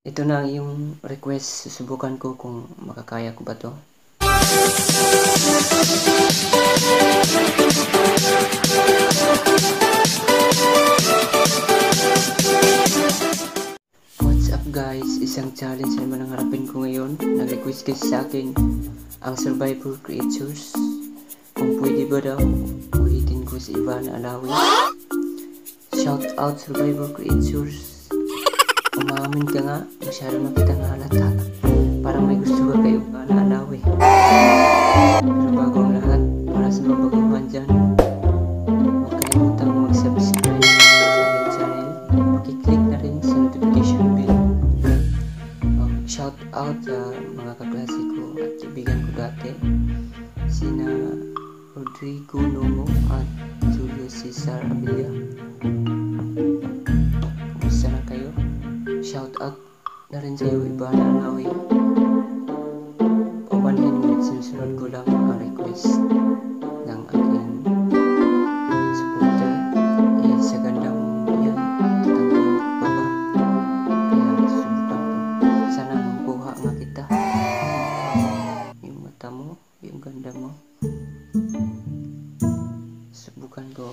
Ito na ang iyong request. Susubukan ko kung makakaya ko ba to. What's up guys? Isang challenge naman ang harapin ko ngayon. Nag-request kasi sa akin ang Survivor Creatures. Kung pwede ba daw, ulitin ko si Ivana Alawi. Shout out Survivor Creatures. Umamin ka nga, masyado na kitang halata. Parang may gusto ka kay Ivana Alawi. Pero bago ang lahat, para sa mga baguhan dyan, huwag kalimutang mag-subscribe sa aking channel. Pakiclick na rin sa notification bell. Shout out sa mga kaklase ko at kaibigan ko dati, sina Rodrigo Nomo at Julio Cesar Abilia. Kumusta na kayo? Shout out na rin sa iyo, Ivana Alawi. 1 minutes sinusunod ko lang ang request ng aking supporter. Sa gandang yan, tatanggalin ko pa ba? Kaya susubukan ko. Sana mabuha nga kita. Yung mata mo, yung ganda mo. Subukan ko.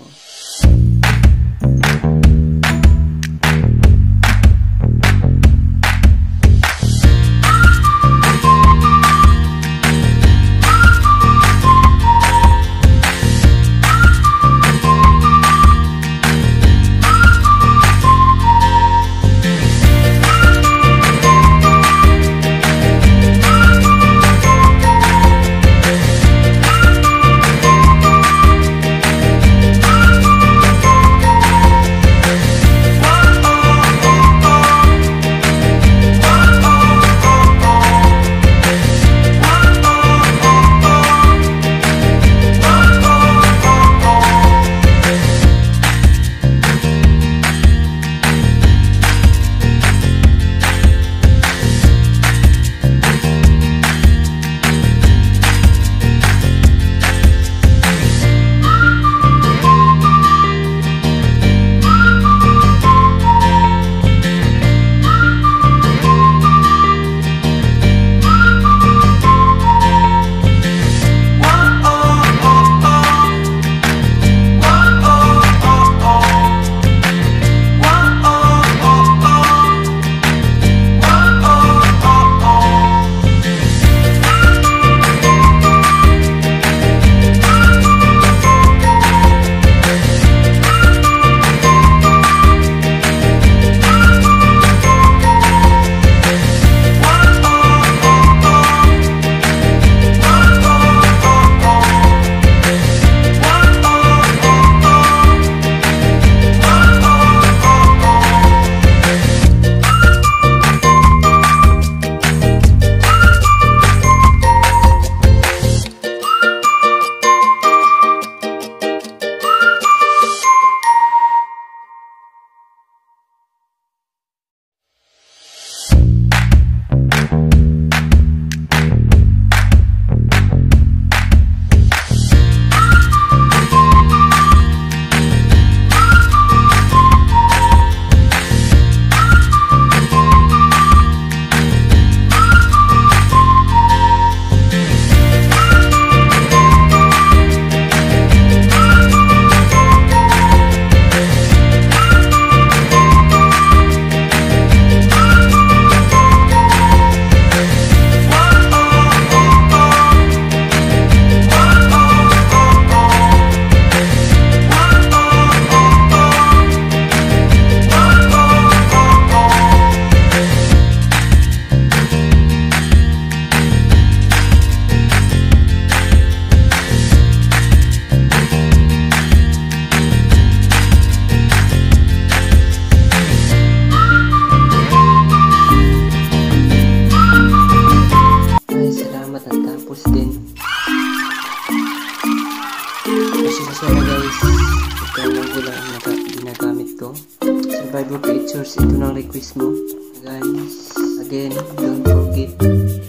Survivor Creatures, ito na request mo guys. Again, don't forget